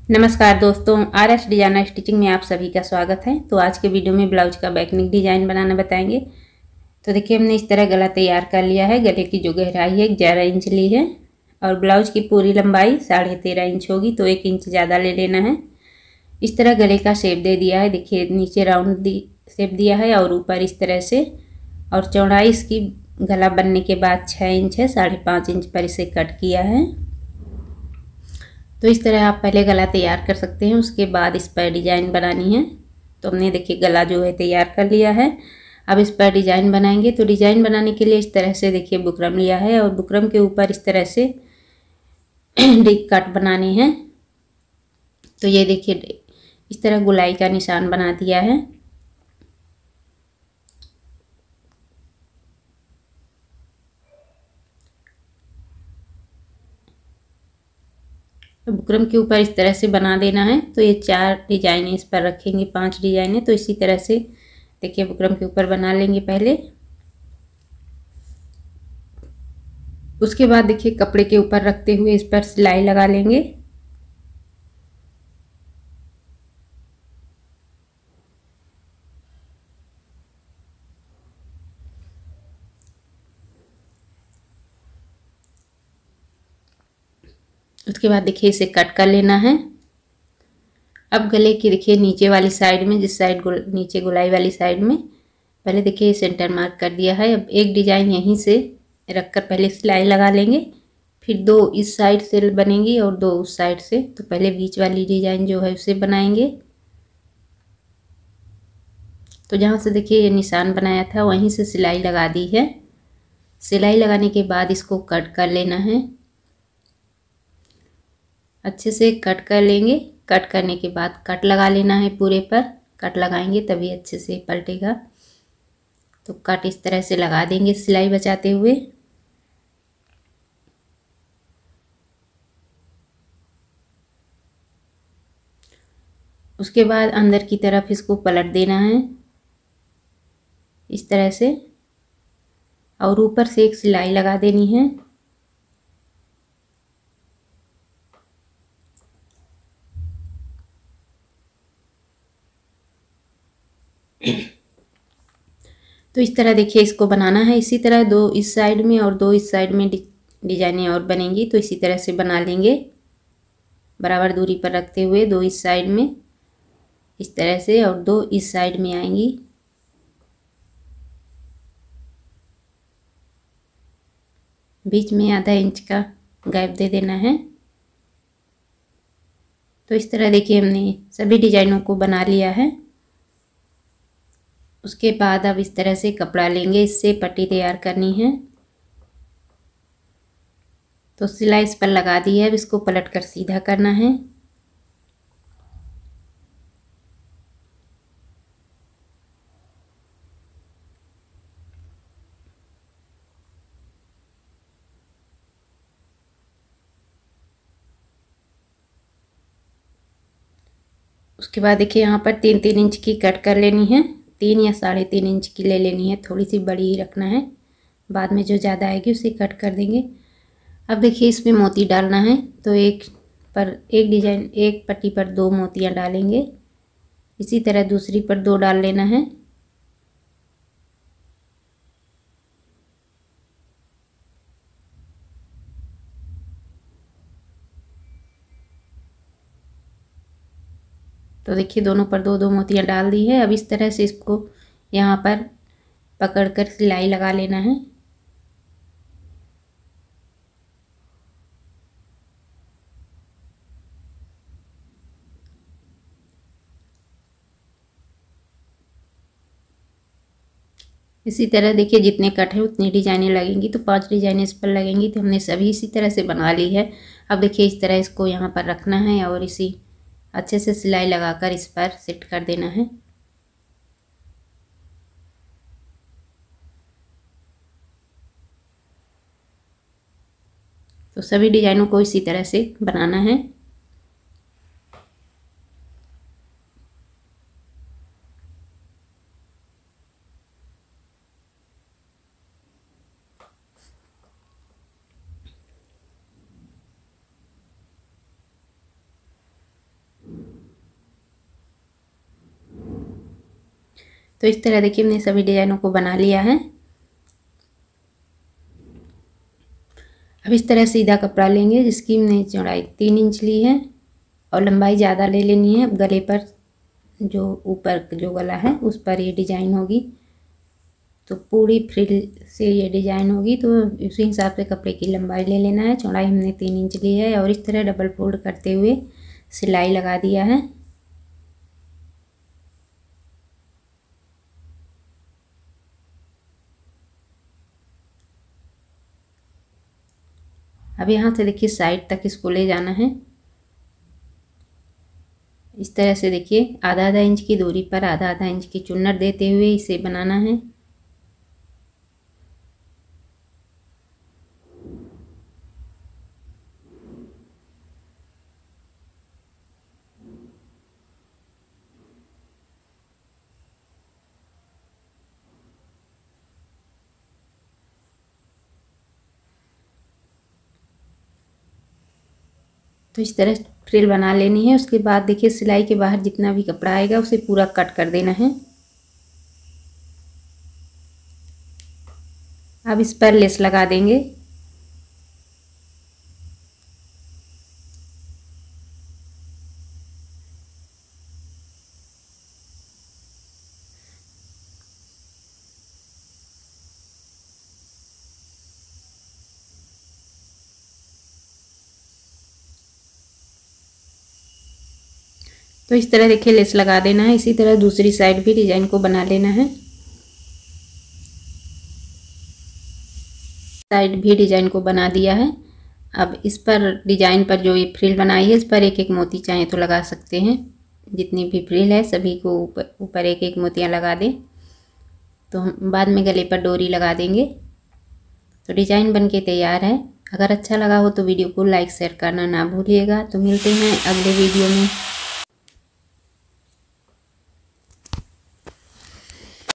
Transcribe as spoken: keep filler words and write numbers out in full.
नमस्कार दोस्तों, R S designer stitching में आप सभी का स्वागत है। तो आज के वीडियो में ब्लाउज का बैकनेक डिजाइन बनाना बताएंगे। तो देखिए, हमने इस तरह गला तैयार कर लिया है। गले की जो गहराई है ग्यारह इंच ली है और ब्लाउज की पूरी लंबाई साढ़े तेरह इंच होगी, तो एक इंच ज़्यादा ले लेना है। इस तरह गले का शेप दे दिया है। देखिए, नीचे राउंड दी शेप दिया है और ऊपर इस तरह से, और चौड़ाई इसकी गला बनने के बाद छः इंच है, साढ़े पाँच इंच पर इसे कट किया है। तो इस तरह आप पहले गला तैयार कर सकते हैं, उसके बाद इस पर डिजाइन बनानी है। तो हमने देखिए गला जो है तैयार कर लिया है। अब इस पर डिजाइन बनाएंगे। तो डिजाइन बनाने के लिए इस तरह से देखिए बुकरम लिया है और बुकरम के ऊपर इस तरह से डिग कट बनानी है। तो ये देखिए इस तरह गुलाई का निशान बना दिया है। बुकरम के ऊपर इस तरह से बना देना है। तो ये चार डिजाइन इस पर रखेंगे, पांच डिजाइन है। तो इसी तरह से देखिए बुकरम के ऊपर बना लेंगे पहले। उसके बाद देखिए कपड़े के ऊपर रखते हुए इस पर सिलाई लगा लेंगे। उसके बाद देखिए इसे कट कर लेना है। अब गले की देखिए नीचे वाली साइड में, जिस साइड गुल, नीचे गुलाई वाली साइड में पहले देखिए सेंटर मार्क कर दिया है। अब एक डिजाइन यहीं से रखकर पहले सिलाई लगा लेंगे, फिर दो इस साइड से बनेंगी और दो उस साइड से। तो पहले बीच वाली डिजाइन जो है उसे बनाएंगे। तो जहाँ से देखिए ये निशान बनाया था वहीं से सिलाई लगा दी है। सिलाई लगाने के बाद इसको कट कर लेना है। अच्छे से कट कर लेंगे। कट करने के बाद कट लगा लेना है पूरे पर। कट लगाएंगे तभी अच्छे से पलटेगा। तो कट इस तरह से लगा देंगे सिलाई बचाते हुए। उसके बाद अंदर की तरफ इसको पलट देना है इस तरह से, और ऊपर से एक सिलाई लगा देनी है। तो इस तरह देखिए इसको बनाना है। इसी तरह दो इस साइड में और दो इस साइड में डिजाइनें और बनेंगी। तो इसी तरह से बना लेंगे, बराबर दूरी पर रखते हुए। दो इस साइड में इस तरह से और दो इस साइड में आएंगी। बीच में आधा इंच का गैप दे देना है। तो इस तरह देखिए हमने सभी डिजाइनों को बना लिया है। उसके बाद अब इस तरह से कपड़ा लेंगे, इससे पट्टी तैयार करनी है। तो सिलाई इस पर लगा दी है। अब इसको पलट कर सीधा करना है। उसके बाद देखिए यहाँ पर तीन तीन इंच की कट कर लेनी है। तीन या साढ़े तीन इंच की ले लेनी है, थोड़ी सी बड़ी ही रखना है। बाद में जो ज़्यादा आएगी उसे कट कर देंगे। अब देखिए इसमें मोती डालना है। तो एक पर एक डिजाइन, एक पट्टी पर दो मोतियाँ डालेंगे। इसी तरह दूसरी पर दो डाल लेना है। तो देखिए दोनों पर दो दो मोतियाँ डाल दी है। अब इस तरह से इसको यहाँ पर पकड़कर सिलाई लगा लेना है। इसी तरह देखिए जितने कट है उतनी डिजाइनें लगेंगी। तो पांच डिजाइनें इस पर लगेंगी। तो हमने सभी इसी तरह से बना ली है। अब देखिए इस तरह इसको यहाँ पर रखना है और इसी अच्छे से सिलाई लगाकर इस पर सेट कर देना है। तो सभी डिजाइनों को इसी तरह से बनाना है। तो इस तरह देखिए हमने सभी डिजाइनों को बना लिया है। अब इस तरह सीधा कपड़ा लेंगे जिसकी हमने चौड़ाई तीन इंच ली है और लंबाई ज़्यादा ले लेनी है। गले पर जो ऊपर जो गला है उस पर ये डिजाइन होगी, तो पूरी फ्रिल से ये डिजाइन होगी, तो उसी हिसाब से कपड़े की लंबाई ले लेना है। चौड़ाई हमने तीन इंच ली है और इस तरह डबल फोल्ड करते हुए सिलाई लगा दिया है। अब यहाँ से देखिए साइड तक इसको ले जाना है। इस तरह से देखिए आधा आधा इंच की दूरी पर आधा आधा इंच की चुन्नट देते हुए इसे बनाना है। तो इस तरह फ्रिल बना लेनी है। उसके बाद देखिए सिलाई के बाहर जितना भी कपड़ा आएगा उसे पूरा कट कर देना है। अब इस पर लेस लगा देंगे। तो इस तरह देखिए लेस लगा देना है। इसी तरह दूसरी साइड भी डिजाइन को बना लेना है। साइड भी डिजाइन को बना दिया है। अब इस पर डिजाइन पर जो ये फ्रिल बनाई है इस पर एक एक मोती चाहे तो लगा सकते हैं। जितनी भी फ्रिल है सभी को ऊपर ऊपर एक एक मोतियां लगा दें, तो हम बाद में गले पर डोरी लगा देंगे। तो डिजाइन बनके तैयार है। अगर अच्छा लगा हो तो वीडियो को लाइक शेयर करना ना भूलिएगा। तो मिलते हैं अगले वीडियो में।